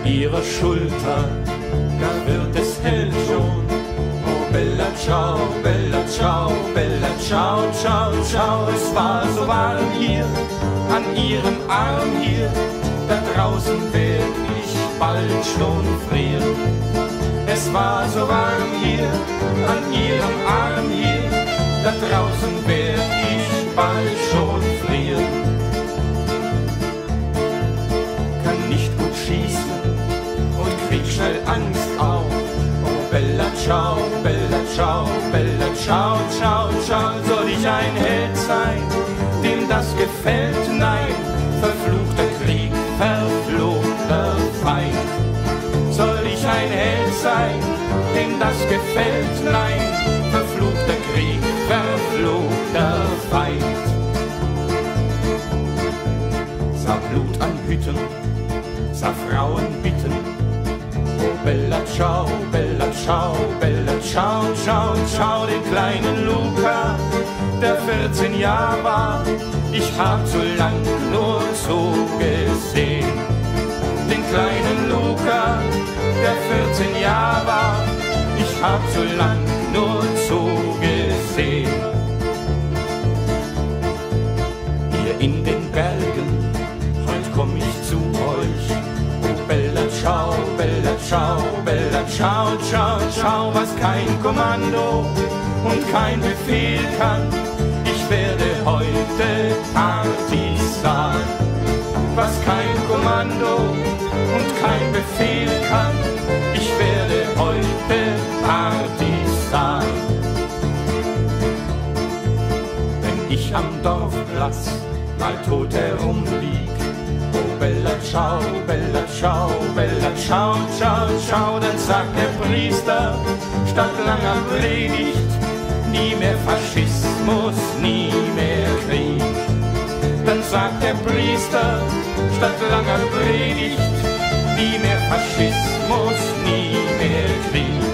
ihrer Schulter, da wird es hell schon. Oh Bella ciao, Bella ciao, Bella ciao, ciao, ciao. Es war so warm hier, an ihrem Arm hier, da draußen werd ich bald schon frieren. Es war so warm hier, an ihrem Arm hier, da draußen werd ich bald schon frieren. Kann nicht gut schießen und krieg schnell Angst auch. Oh Bella ciao, Bella ciao, Bella ciao, ciao, ciao. Soll ich ein Held sein, dem das gefällt? Nein, verfluchter Krieg, verfluchter Feind. Soll ich ein Held sein, dem das gefällt? Nein, verfluchter Krieg, verfluchter Feind. Sah Blut an Hütten, sah Frauen bitten. Oh Bella ciao, Bella ciao, Bella ciao, ciao, ciao. Den kleinen Luca, der 14 Jahre war, ich hab zu lang nur zugesehen. Den kleinen Luca, der 14 Jahre war, ich hab zu lang nur zugesehen. Hier in den Bergen, heut komm ich zu euch. Oh Bella ciao, Bella ciao, Bella ciao, ciao, ciao. Was kein Kommando und kein Befehl kann, ich werde heute Partisan. Was kein Kommando und kein Befehl kann, ich werde heute Partisan. Wenn ich am Dorfplatz mal tot herumlieg, oh Bella ciao, Bella ciao, Bella ciao, ciao, ciao, dann sagt der Priester statt langer Predigt, nie mehr Faschismus, nie mehr Krieg. Dann sagt der Priester statt langer Predigt, nie mehr Faschismus, nie mehr Krieg.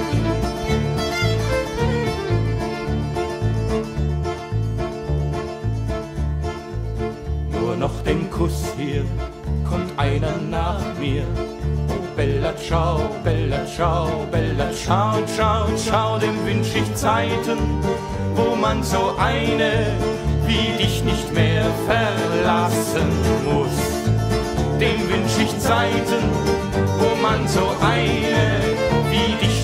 Nur noch den Kuss hier, kommt einer nach mir. Oh Bella ciao, Bella ciao, Bella ciao, ciao, ciao. Dem wünsch ich Zeiten, wo man so eine wie dich nicht mehr verlassen muss. Dem wünsch ich Zeiten, wo man so eine wie dich